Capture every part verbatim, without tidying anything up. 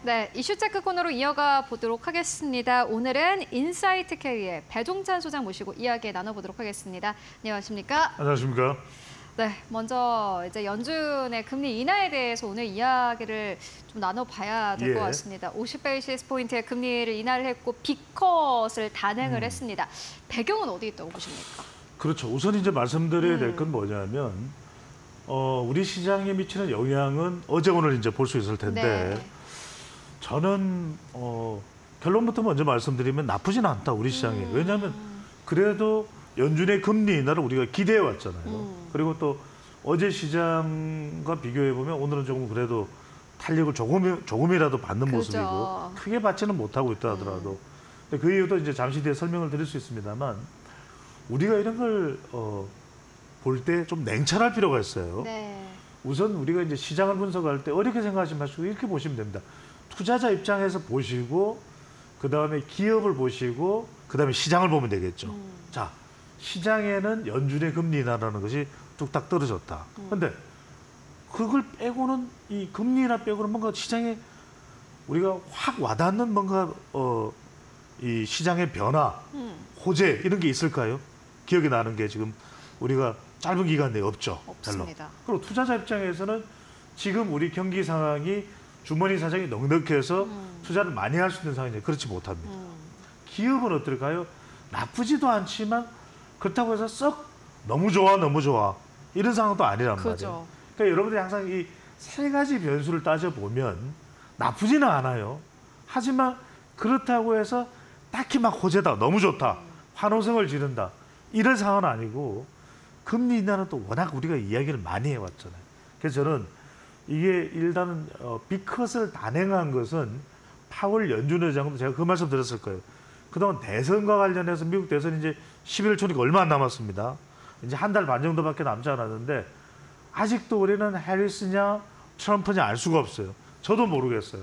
네, 이슈 체크 코너로 이어가 보도록 하겠습니다. 오늘은 인사이트 K의 배종찬 소장 모시고 이야기 나눠보도록 하겠습니다. 안녕하십니까? 안녕하십니까? 네, 먼저 이제 연준의 금리 인하에 대해서 오늘 이야기를 좀 나눠봐야 될 것 예. 같습니다. 오십 베이시스 포인트의 금리를 인하를 했고 빅컷을 단행을 음. 했습니다. 배경은 어디 있다고 보십니까? 그렇죠. 우선 이제 말씀드려야 될 음. 건 뭐냐면 어, 우리 시장에 미치는 영향은 어제 오늘 이제 볼 수 있을 텐데 네. 저는 어, 결론부터 먼저 말씀드리면 나쁘진 않다 우리 시장이. 음. 왜냐하면 그래도 연준의 금리 인하를 우리가 기대해 왔잖아요. 음. 그리고 또 어제 시장과 비교해 보면 오늘은 조금 그래도 탄력을 조금 조금이라도 받는 그죠. 모습이고 크게 받지는 못하고 있다 하더라도 음. 근데 그 이유도 이제 잠시 뒤에 설명을 드릴 수 있습니다만 우리가 이런 걸 어, 볼 때 좀 냉철할 필요가 있어요. 네. 우선 우리가 이제 시장을 분석할 때 어렵게 생각하지 마시고 이렇게 보시면 됩니다. 투자자 입장에서 보시고 그 다음에 기업을 보시고 그 다음에 시장을 보면 되겠죠. 음. 자, 시장에는 연준의 금리 인하라는 것이 뚝딱 떨어졌다. 그런데 음. 그걸 빼고는 이 금리 인하 빼고는 뭔가 시장에 우리가 확 와닿는 뭔가 어, 이 시장의 변화, 음. 호재 이런 게 있을까요? 기억이 나는 게 지금 우리가 짧은 기간 내에 없죠. 없습니다. 별로. 그리고 투자자 입장에서는 지금 우리 경기 상황이 주머니 사정이 넉넉해서 음. 투자를 많이 할 수 있는 상황이냐 그렇지 못합니다. 음. 기업은 어떨까요? 나쁘지도 않지만 그렇다고 해서 썩 너무 좋아 너무 좋아 이런 상황도 아니란 그죠. 말이에요. 그러니까 여러분들이 항상 이 세 가지 변수를 따져보면 나쁘지는 않아요. 하지만 그렇다고 해서 딱히 막 호재다 너무 좋다 환호성을 지른다 이런 상황은 아니고 금리 인하는 또 워낙 우리가 이야기를 많이 해왔잖아요. 그래서 저는 이게 일단은 어, 빅컷을 단행한 것은 파월 연준 의장도 제가 그 말씀 드렸을 거예요. 그동안 대선과 관련해서 미국 대선이 이제 십일 초니까 얼마 안 남았습니다. 이제 한 달 반 정도밖에 남지 않았는데 아직도 우리는 해리스냐 트럼프냐 알 수가 없어요. 저도 모르겠어요.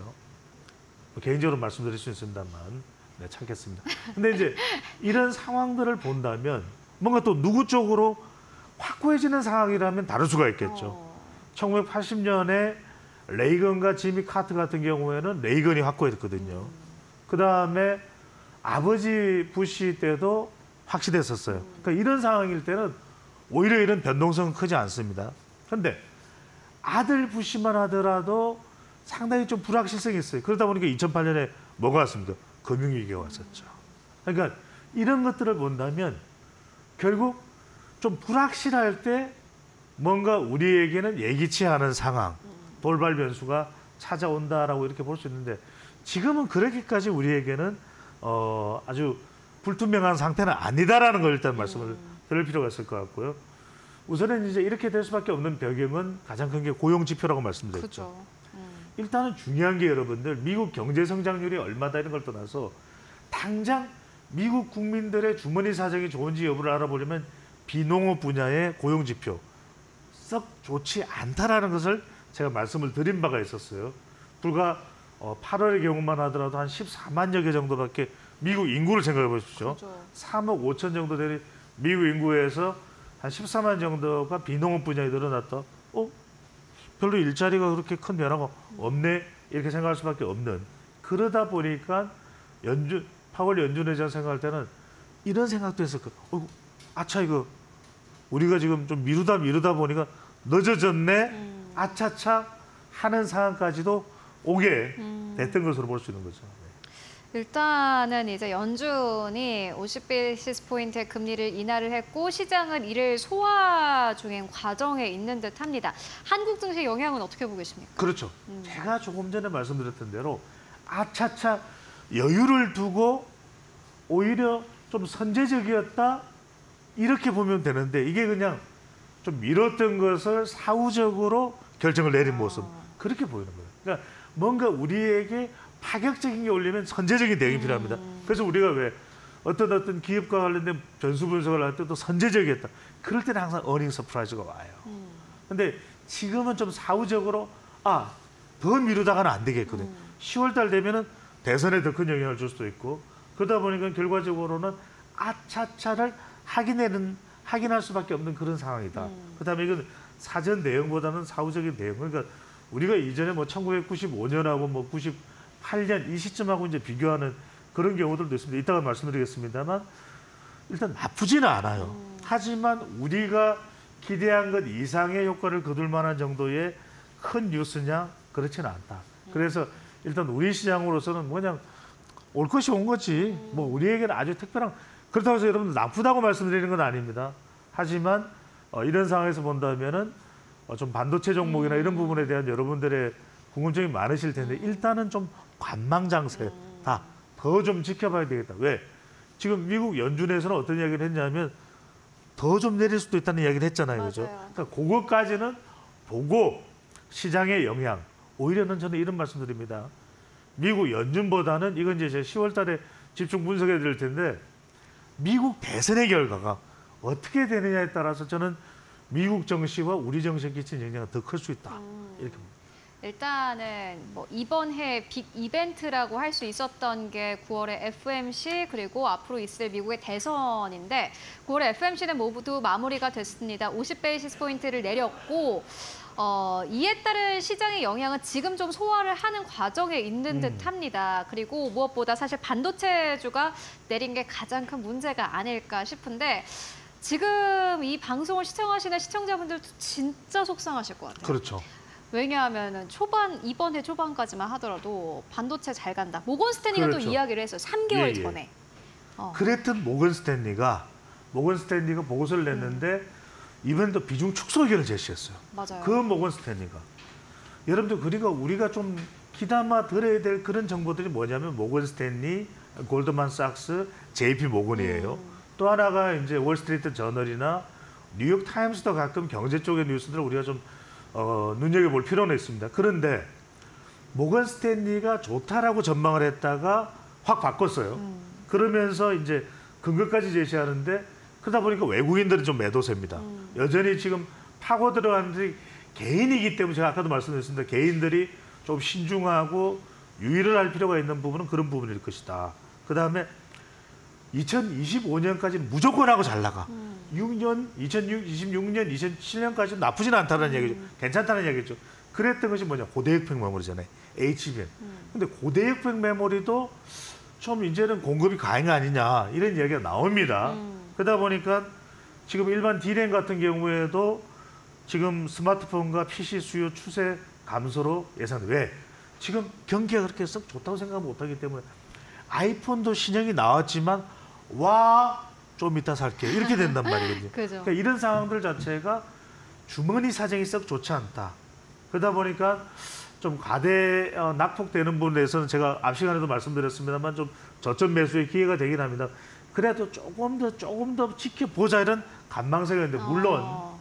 뭐 개인적으로 말씀드릴 수 있습니다만 네, 참겠습니다. 근데 이제 이런 상황들을 본다면 뭔가 또 누구 쪽으로 확고해지는 상황이라면 다를 수가 있겠죠. 어. 천구백팔십 년에 레이건과 지미 카트 같은 경우에는 레이건이 확고했거든요. 음. 그 다음에 아버지 부시 때도 확실했었어요. 음. 그러니까 이런 상황일 때는 오히려 이런 변동성은 크지 않습니다. 그런데 아들 부시만 하더라도 상당히 좀 불확실성이 있어요. 그러다 보니까 이천팔 년에 뭐가 왔습니까? 금융위기가 왔었죠. 그러니까 이런 것들을 본다면 결국 좀 불확실할 때 뭔가 우리에게는 예기치 않은 상황, 돌발 변수가 찾아온다라고 이렇게 볼 수 있는데 지금은 그렇게까지 우리에게는 어, 아주 불투명한 상태는 아니다라는 걸 일단 말씀을 드릴 필요가 있을 것 같고요. 우선은 이제 이렇게 될 수밖에 없는 배경은 가장 큰 게 고용 지표라고 말씀드렸죠. 그죠. 음. 일단은 중요한 게 여러분들 미국 경제 성장률이 얼마다 이런 걸 떠나서 당장 미국 국민들의 주머니 사정이 좋은지 여부를 알아보려면 비농업 분야의 고용 지표 썩 좋지 않다라는 것을 제가 말씀을 드린 바가 있었어요. 불과 어, 팔월의 경우만 하더라도 한 십사만여 개 정도밖에 미국 인구를 생각해 보십시오. 그죠. 삼억 오천 정도 되는 미국 인구에서 한 십사만 정도가 비농업 분야에 늘어났다. 어? 별로 일자리가 그렇게 큰 변화가 없네? 이렇게 생각할 수밖에 없는. 그러다 보니까 연준, 파월 연준 의장 생각할 때는 이런 생각도 했을 거예요. 어, 아차 이거 우리가 지금 좀 미루다 미루다 보니까 늦어졌네. 음. 아차차 하는 상황까지도 오게 음. 됐던 것으로 볼 수 있는 거죠. 일단은 이제 연준이 오십 베이시스 포인트의 금리를 인하를 했고 시장은 이를 소화 중인 과정에 있는 듯합니다. 한국 증시 영향은 어떻게 보고 계십니까? 그렇죠. 음. 제가 조금 전에 말씀드렸던 대로 아차차 여유를 두고 오히려 좀 선제적이었다 이렇게 보면 되는데 이게 그냥 좀 미뤘던 것을 사후적으로 결정을 내린 모습 그렇게 보이는 거예요. 그러니까 뭔가 우리에게 파격적인 게 올리면 선제적인 대응이 음. 필요합니다. 그래서 우리가 왜 어떤 어떤 기업과 관련된 변수 분석을 할 때도 선제적이었다. 그럴 때는 항상 어닝 서프라이즈가 와요. 음. 근데 지금은 좀 사후적으로 아, 더 미루다가는 안 되겠거든요. 음. 시월 달 되면은 대선에 더 큰 영향을 줄 수도 있고 그러다 보니까 결과적으로는 아차차를 확인하는 확인할 수밖에 없는 그런 상황이다. 음. 그다음에 이건 사전 대응보다는 사후적인 대응. 그러니까 우리가 이전에 뭐 천구백구십오 년하고 뭐 팔 년 이 시점하고 이제 비교하는 그런 경우들도 있습니다. 이따가 말씀드리겠습니다만 일단 나쁘지는 않아요. 음. 하지만 우리가 기대한 것 이상의 효과를 거둘 만한 정도의 큰 뉴스냐? 그렇지는 않다. 그래서 일단 우리 시장으로서는 뭐 그냥 올 것이 온 거지. 뭐 우리에게는 아주 특별한, 그렇다고 해서 여러분들 나쁘다고 말씀드리는 건 아닙니다. 하지만 어, 이런 상황에서 본다면은 어, 좀 반도체 종목이나 이런 부분에 대한 여러분들의 궁금증이 많으실 텐데 일단은 좀 관망장세다. 더 좀 지켜봐야 되겠다. 왜? 지금 미국 연준에서는 어떤 이야기를 했냐면 더 좀 내릴 수도 있다는 이야기를 했잖아요. 맞아요. 그죠? 그러니까 그것까지는 보고 시장의 영향. 오히려는 저는 이런 말씀드립니다. 미국 연준보다는 이건 이제 제가 시월 달에 집중 분석해 드릴 텐데 미국 대선의 결과가 어떻게 되느냐에 따라서 저는 미국 정시와 우리 정시에 끼친 영향이 더 클 수 있다. 음. 이렇게 봅니다. 일단은 뭐 이번 해 빅 이벤트라고 할 수 있었던 게 구월에 에프오엠씨 그리고 앞으로 있을 미국의 대선인데 구월에 에프오엠씨는 모두 마무리가 됐습니다. 오십 베이시스 포인트를 내렸고 어, 이에 따른 시장의 영향은 지금 좀 소화를 하는 과정에 있는 음. 듯합니다. 그리고 무엇보다 사실 반도체주가 내린 게 가장 큰 문제가 아닐까 싶은데 지금 이 방송을 시청하시는 시청자분들도 진짜 속상하실 것 같아요. 그렇죠. 왜냐하면 초반 이번 해 초반까지만 하더라도 반도체 잘 간다. 모건 스탠리가 그렇죠. 또 이야기를 했어요. 삼 개월 예, 예. 전에. 어. 그랬던 모건 스탠리가 모건 스탠리가 보고서를 냈는데 음. 이번에도 비중 축소 의견을 제시했어요. 맞아요. 그 모건 스탠리가. 여러분들 그리고 우리가 좀 귀담아 들어야 될 그런 정보들이 뭐냐면 모건 스탠리, 골드만삭스, 제이피 모건이에요. 음. 또 하나가 이제 월스트리트 저널이나 뉴욕 타임스도 가끔 경제 쪽의 뉴스들을 우리가 좀 어, 눈여겨볼 필요는 있습니다. 그런데 모건 스탠리가 좋다라고 전망을 했다가 확 바꿨어요. 음. 그러면서 이제 근거까지 제시하는데 그러다 보니까 외국인들은 좀 매도세입니다. 음. 여전히 지금 파고 들어가는 데 개인이기 때문에 제가 아까도 말씀드렸습니다. 개인들이 좀 신중하고 유의를 할 필요가 있는 부분은 그런 부분일 것이다. 그다음에 이천이십오 년까지 무조건 하고 잘 나가. 음. 육 년, 이천이십육 년, 이천칠 년까지는 나쁘진 않다는 음. 얘기죠. 괜찮다는 얘기죠. 그랬던 것이 뭐냐? 고대역폭 메모리잖아요. 에이치비엠. 음. 근데 고대역폭 메모리도 좀 이제는 공급이 과잉 아니냐 이런 이야기가 나옵니다. 음. 그러다 보니까 지금 일반 디램 같은 경우에도 지금 스마트폰과 피씨 수요 추세 감소로 예상. 왜? 지금 경기가 그렇게 썩 좋다고 생각 못하기 때문에 아이폰도 신형이 나왔지만 와 좀 이따 살게 이렇게 된단 말이거든요. 그죠. 그러니까 이런 상황들 자체가 주머니 사정이 썩 좋지 않다. 그러다 보니까 좀 과대 어, 낙폭되는 부분에 대해서는 제가 앞 시간에도 말씀드렸습니다만 좀 저점 매수의 기회가 되긴 합니다. 그래도 조금 더 조금 더 지켜보자 이런 관망세가 있는데 물론 어.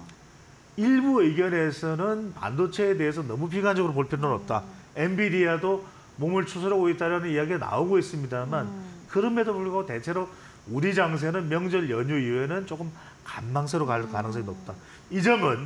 일부 의견에서는 반도체에 대해서 너무 비관적으로 볼 필요는 없다. 음. 엔비디아도 몸을 추스르고 있다는 이야기가 나오고 있습니다만 음. 그럼에도 불구하고 대체로 우리 장세는 명절 연휴 이후에는 조금 관망세로 갈 가능성이 높다. 이 점은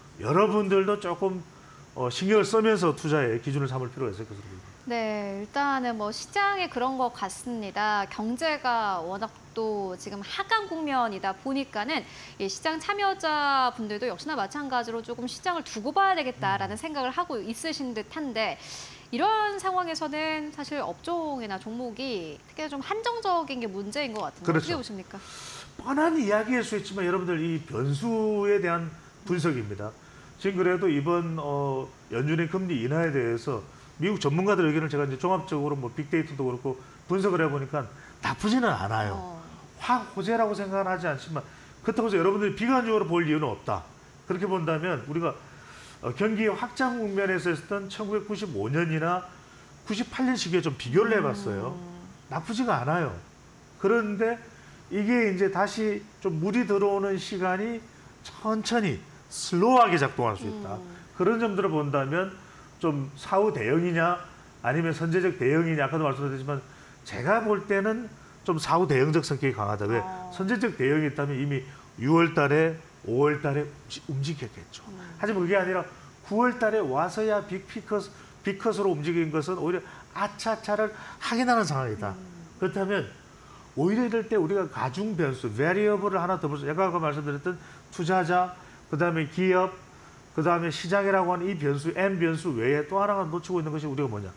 여러분들도 조금 어, 신경을 쓰면서 투자에 기준을 삼을 필요가 있을 것으로 보입니다. 네, 일단은 뭐 시장에 그런 것 같습니다. 경제가 워낙 또 지금 하강 국면이다 보니까는 이 시장 참여자분들도 역시나 마찬가지로 조금 시장을 두고 봐야 되겠다라는 생각을 하고 있으신 듯한데 이런 상황에서는 사실 업종이나 종목이 특히 좀 한정적인 게 문제인 것 같은데 그렇죠. 어떻게 보십니까? 뻔한 이야기일 수 있지만 여러분들 이 변수에 대한 분석입니다. 지금 그래도 이번 어, 연준의 금리 인하에 대해서 미국 전문가들 의견을 제가 이제 종합적으로 뭐 빅데이터도 그렇고 분석을 해보니까 나쁘지는 않아요. 어. 확 호재라고 생각은 하지 않지만 그렇다고 해서 여러분들이 비관적으로 볼 이유는 없다. 그렇게 본다면 우리가 어, 경기 확장 국면에서 했던 천구백구십오 년이나 구십팔 년 시기에 좀 비교를 해봤어요. 음. 나쁘지가 않아요. 그런데 이게 이제 다시 좀 물이 들어오는 시간이 천천히 슬로우하게 작동할 수 있다. 음. 그런 점들을 본다면 좀 사후 대응이냐 아니면 선제적 대응이냐 아까도 말씀드렸지만 제가 볼 때는 좀 사후 대응적 성격이 강하다. 왜? 어. 선제적 대응이 있다면 이미 유월 달에 오월 달에 움직였겠죠. 음. 하지만 그게 아니라 구월 달에 와서야 빅피커스, 빅컷으로 움직인 것은 오히려 아차차를 확인하는 상황이다. 음. 그렇다면 오히려 이럴 때 우리가 가중 변수, 베리어블을 하나 더 볼수. 제가 아까 말씀드렸던 투자자, 그다음에 기업, 그다음에 시장이라고 하는 이 변수, N 변수 외에 또 하나가 놓치고 있는 것이 우리가 뭐냐?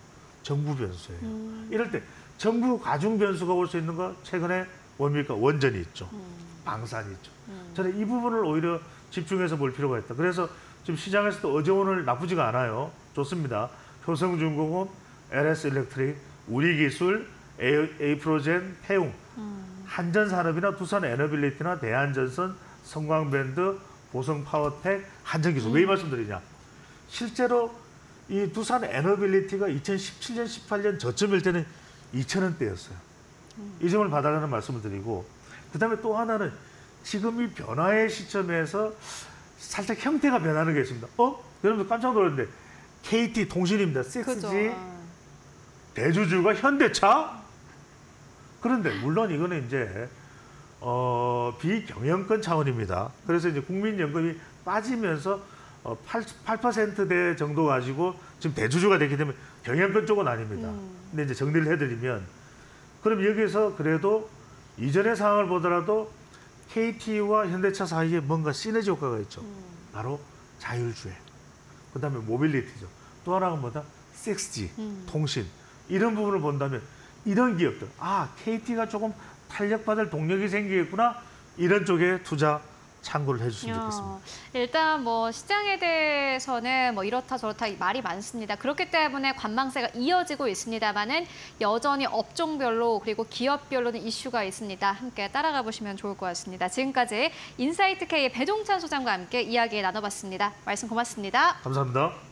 정부 변수예요. 음. 이럴 때 정부 가중 변수가 올 수 있는 거 최근에 뭡니까? 원전이 있죠. 음. 방산이 있죠. 음. 저는 이 부분을 오히려 집중해서 볼 필요가 있다. 그래서 지금 시장에서도 어제 오늘 나쁘지가 않아요. 좋습니다. 효성중공업, 엘에스일렉트릭, 우리기술, 에이, 에이프로젠, 태웅, 음. 한전산업이나 두산에너빌리티나 대한전선, 성광밴드, 보성파워텍, 한전기술. 음. 왜 이 말씀드리냐? 실제로 이 두산에너빌리티가 이천십칠 년, 십팔 년 저점일 때는 이천 원대였어요. 음. 이 점을 봐달라는 말씀을 드리고, 그다음에 또 하나는 지금 이 변화의 시점에서 살짝 형태가 변하는 게 있습니다. 어? 여러분들 깜짝 놀랐는데 케이티 통신입니다. 식스 지 그죠. 아. 대주주가 현대차? 그런데 물론 이거는 이제 어, 비경영권 차원입니다. 그래서 이제 국민연금이 빠지면서 어, 팔 퍼센트대 정도 가지고 지금 대주주가 됐기 때문에 경영권 쪽은 아닙니다. 음. 근데 이제 정리를 해드리면, 그럼 여기서 그래도 이전의 상황을 보더라도 케이티와 현대차 사이에 뭔가 시너지 효과가 있죠. 음. 바로 자율주행, 그다음에 모빌리티죠. 또 하나가 뭐다? 식스 지, 음. 통신. 이런 부분을 본다면 이런 기업들, 아, 케이티가 조금 탄력받을 동력이 생기겠구나. 이런 쪽에 투자 참고를 해주시면 야, 좋겠습니다. 일단 뭐 시장에 대해서는 뭐 이렇다 저렇다 말이 많습니다. 그렇기 때문에 관망세가 이어지고 있습니다만은 여전히 업종별로 그리고 기업별로는 이슈가 있습니다. 함께 따라가 보시면 좋을 것 같습니다. 지금까지 인사이트 K의 배종찬 소장과 함께 이야기 나눠봤습니다. 말씀 고맙습니다. 감사합니다.